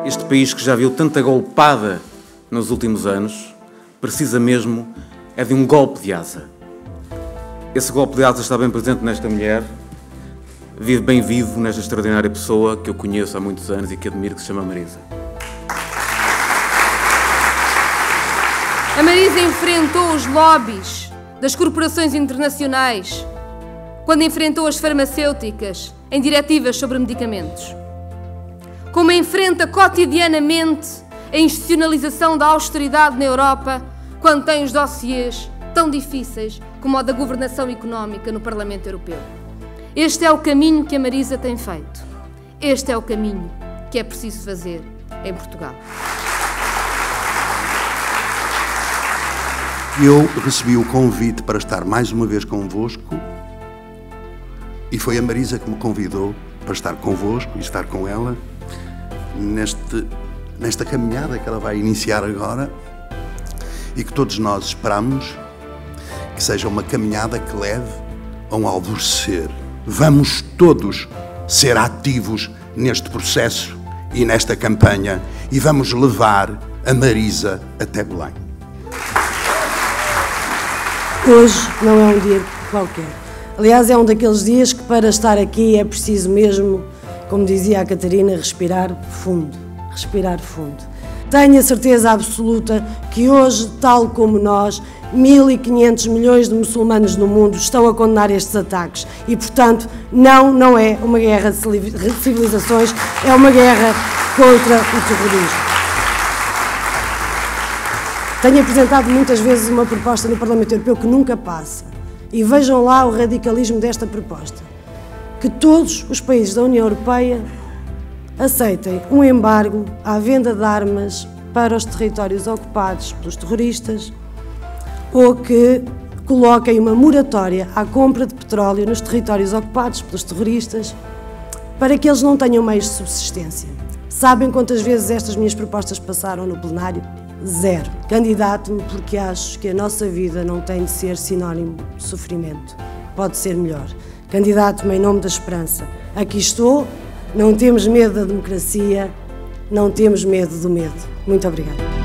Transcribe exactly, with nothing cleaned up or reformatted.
Este país que já viu tanta golpada nos últimos anos, precisa mesmo é de um golpe de asa. Esse golpe de asa está bem presente nesta mulher, vive bem vivo nesta extraordinária pessoa que eu conheço há muitos anos e que admiro, que se chama Marisa. A Marisa enfrentou os lobbies das corporações internacionais quando enfrentou as farmacêuticas em diretivas sobre medicamentos. Como enfrenta cotidianamente a institucionalização da austeridade na Europa quando tem os dossiês tão difíceis como o da governação económica no Parlamento Europeu. Este é o caminho que a Marisa tem feito. Este é o caminho que é preciso fazer em Portugal. Eu recebi o convite para estar mais uma vez convosco e foi a Marisa que me convidou para estar convosco e estar com ela neste, nesta caminhada que ela vai iniciar agora e que todos nós esperamos que seja uma caminhada que leve a um alvorecer. Vamos todos ser ativos neste processo e nesta campanha e vamos levar a Marisa até Belém. Hoje não é um dia qualquer. Aliás, é um daqueles dias que para estar aqui é preciso mesmo, como dizia a Catarina, respirar fundo. Respirar fundo. Tenho a certeza absoluta que hoje, tal como nós, mil e quinhentos milhões de muçulmanos no mundo estão a condenar estes ataques e, portanto, não, não é uma guerra de civilizações, é uma guerra contra o terrorismo. Tenho apresentado muitas vezes uma proposta no Parlamento Europeu que nunca passa. E vejam lá o radicalismo desta proposta. Que todos os países da União Europeia aceitem um embargo à venda de armas para os territórios ocupados pelos terroristas ou que coloquem uma moratória à compra de petróleo nos territórios ocupados pelos terroristas para que eles não tenham meios de subsistência. Sabem quantas vezes estas minhas propostas passaram no plenário? Zero. Candidato-me porque acho que a nossa vida não tem de ser sinónimo de sofrimento. Pode ser melhor. Candidato-me em nome da esperança. Aqui estou, não temos medo da democracia, não temos medo do medo. Muito obrigada.